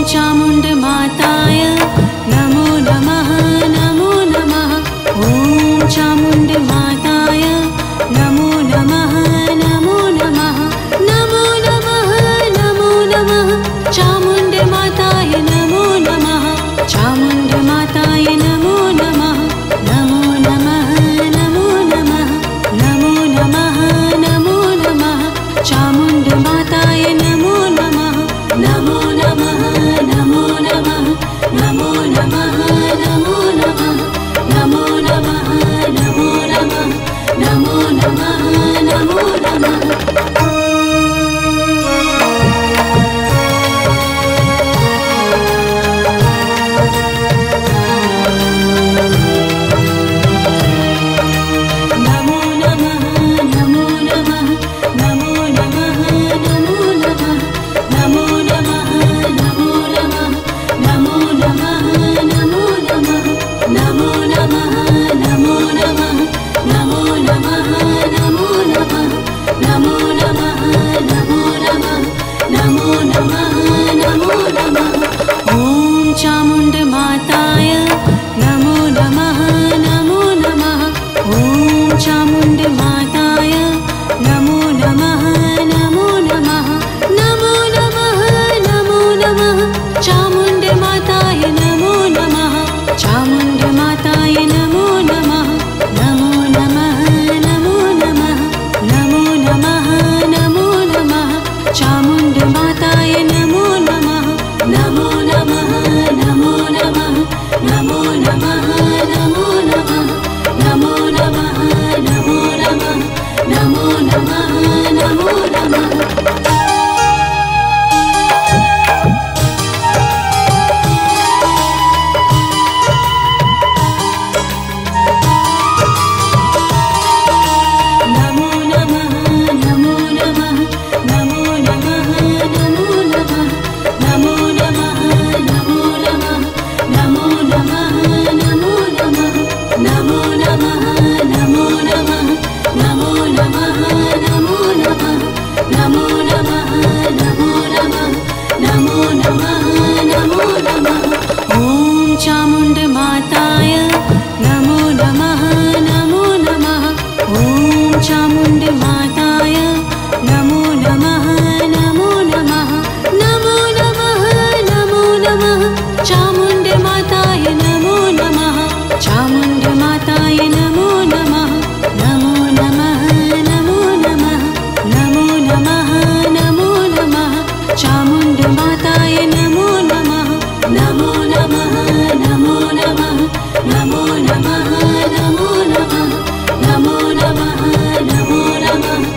चामुण्ड माताय नमो नमः नमो नमः। ॐ चामुण्ड माताय नमो नमः नमो नमः नमो नमः नमो नमः। चामुण्ड माताय नमो नमः चामुण्ड माताय नमो नमः नमो नमः नमो नमः नमो नमः नमो नमः। चामुण्ड माताय नमो नमः नमो नमः नमो नमः नमो नमः नमो नमः नमो नमः नमो नमः नमो नमः नमो नमः। चामुण्ड माताय नमो नमः नमो नमः। ॐ चामुण्ड माताय नमो नमः नमो नमः नमो नमः नमो नमः। चामुण्ड माताय नमो नमः चामुण्ड माताय नमो नमः नमो नमः नमो नमः नमो नमः नमो नमः। चामुण्ड माताय नमो नमः नमो नमः नमो नमः नमो नमः नमो नमः नमो नमः नमो नमः नमो नमः नमो नमः। चामुण्ड माताय नमो नमः नमो नमः। ॐ चामुण्ड माताय नमो नमः नमो नमः नमो नमः नमो नमः। चामुण्ड माताय नमो नमः चामुण्ड माताय नमो नमः नमो नमः नमो नमः नमो नमः नमो नमः। चामुण्ड माताय नमो नमः नमो नमः नमो नमः नमो नमः नमो नमः नमो नमः नमो नमः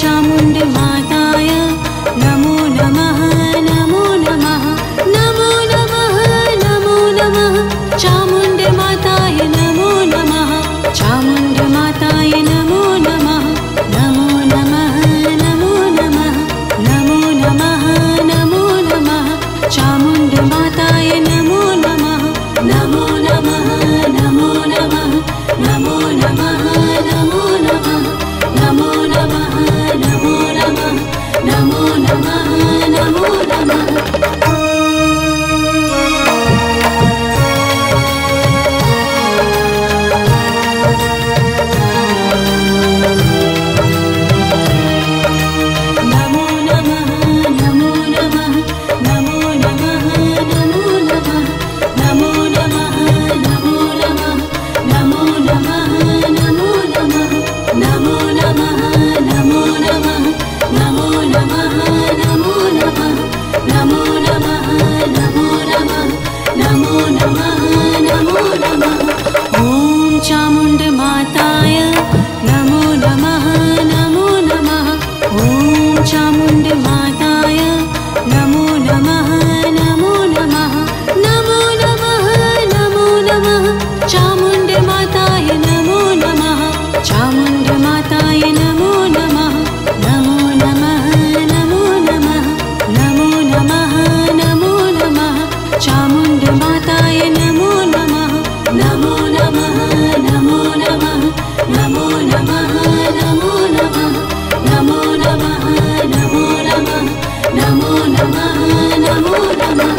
चामुण्डे माताय नमो नमः नमो नमः नमो नमः नमो नमः चामुण्डे माताय नमो नमः चामुण्डे माताय नमो नमः नमो नमः नमो नमः नमो नमः नमो नमः चामुण्डे माताय नमो नमः नमो नमः नमो नमः नमो नमः नमो नमः नमो नमः नमो नमः नमो नमः नमो नमः चामुण्डे माताय नमो नमः नमो नमः ॐ चामुण्डे माताय नमो नमः नमो नमः नमो नमः नमो नमः चामुण्डे माताय नमो नमः चामुण्डे माताय नमो नमः नमो नमः नमो नमः नमो नमः नमो नमः चामुण्डे माताय नमो नमः नमो नमः नमो नमः नमो नमः नमो नमः नमो नमः नमो नमः नमो नमः नमो नमः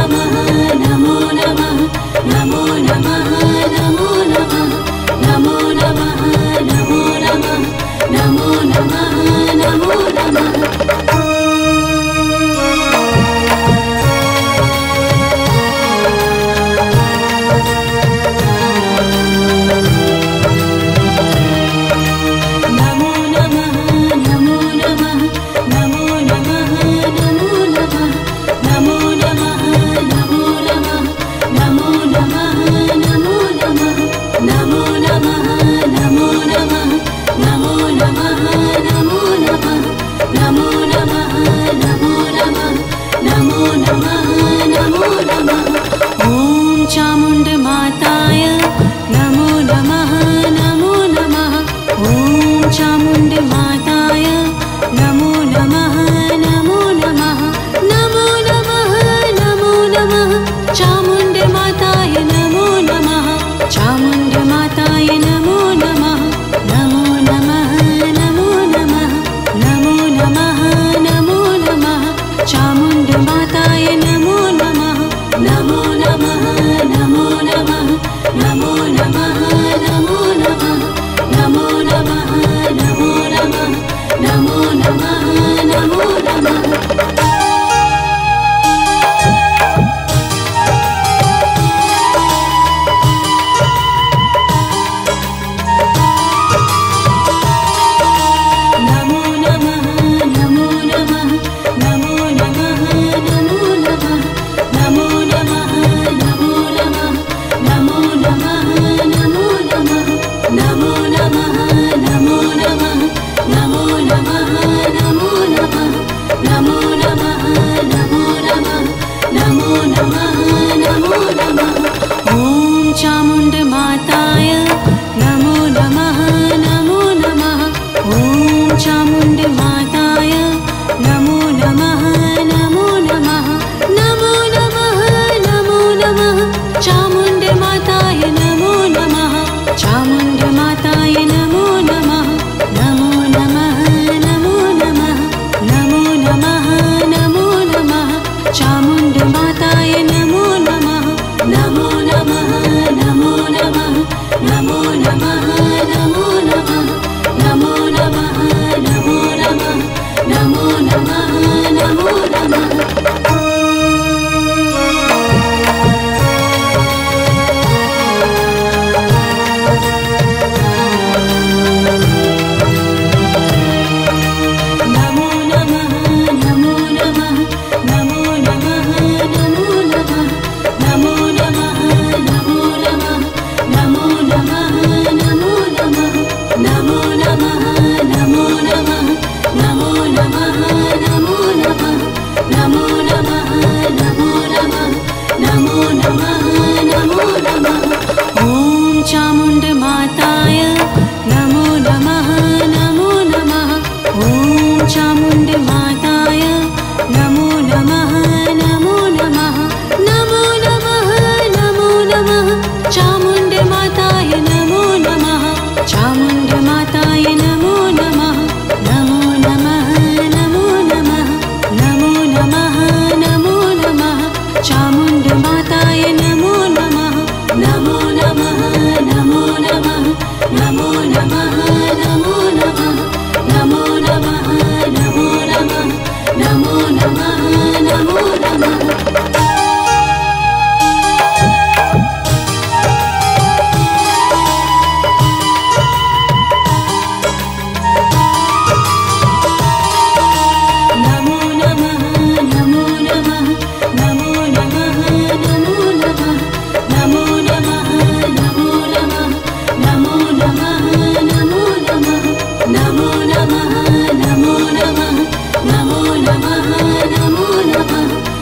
नमो नमः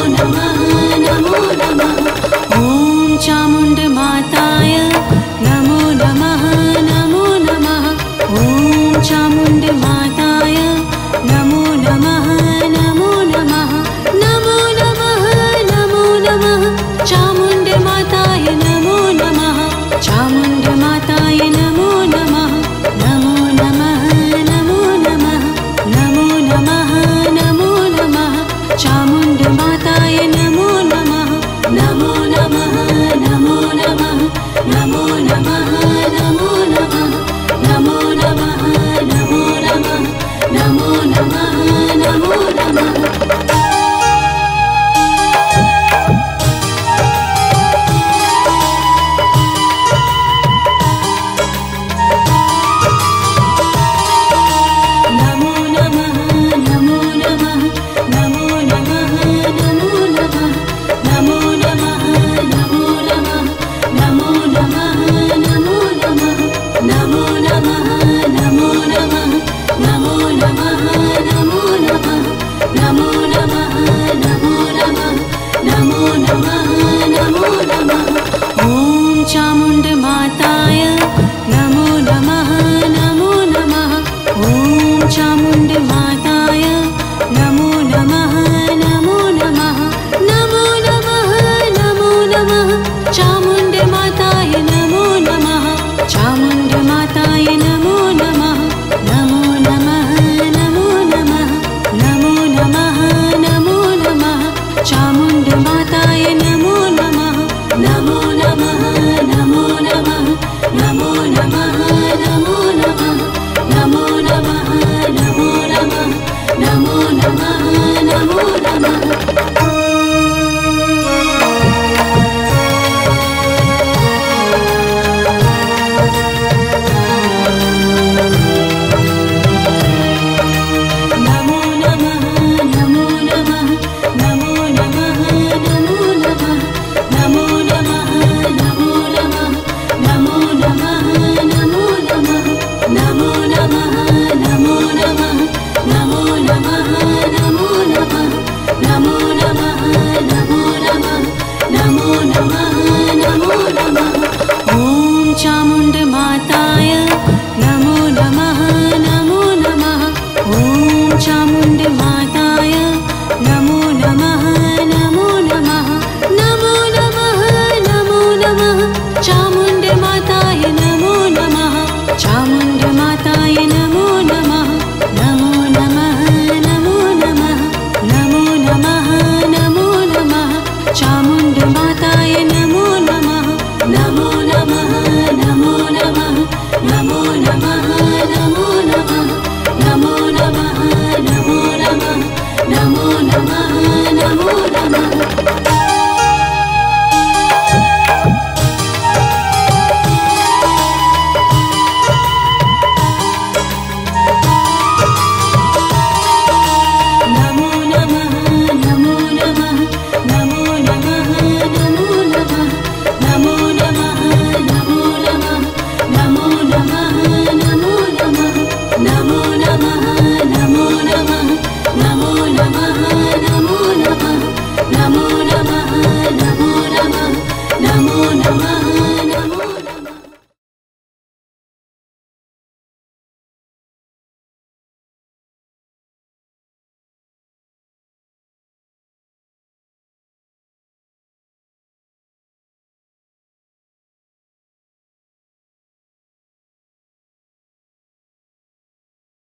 नमः नमो नमः ॐ चामुण्डमाताय नमो नमः नमो नमः ॐ चामुण्ड